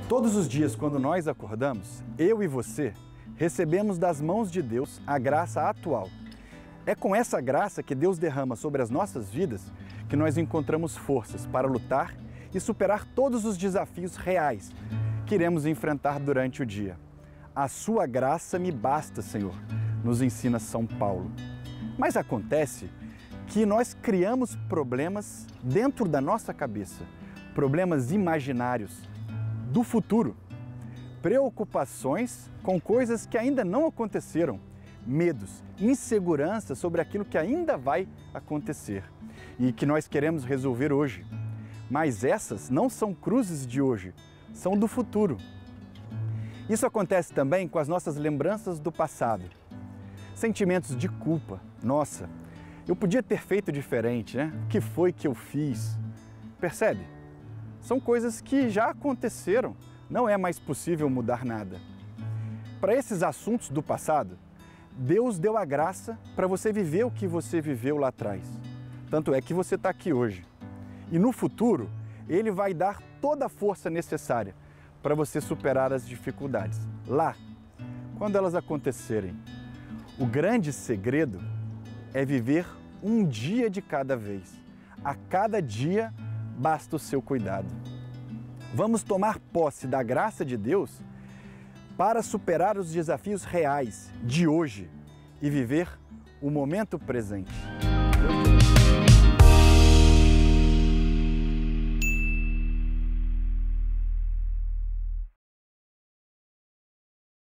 Todos os dias, quando nós acordamos, eu e você recebemos das mãos de Deus a graça atual. É com essa graça que Deus derrama sobre as nossas vidas que nós encontramos forças para lutar e superar todos os desafios reais que iremos enfrentar durante o dia. A sua graça me basta, Senhor, nos ensina São Paulo. Mas acontece que nós criamos problemas dentro da nossa cabeça, problemas imaginários do futuro, preocupações com coisas que ainda não aconteceram, medos, insegurança sobre aquilo que ainda vai acontecer e que nós queremos resolver hoje. Mas essas não são cruzes de hoje, são do futuro. Isso acontece também com as nossas lembranças do passado. Sentimentos de culpa. Nossa, eu podia ter feito diferente, né? O que foi que eu fiz? Percebe? São coisas que já aconteceram, não é mais possível mudar nada. Para esses assuntos do passado, Deus deu a graça para você viver o que você viveu lá atrás. Tanto é que você está aqui hoje. E no futuro, Ele vai dar toda a força necessária para você superar as dificuldades. Lá, quando elas acontecerem. O grande segredo é viver um dia de cada vez. A cada dia basta o seu cuidado. Vamos tomar posse da graça de Deus para superar os desafios reais de hoje e viver o momento presente.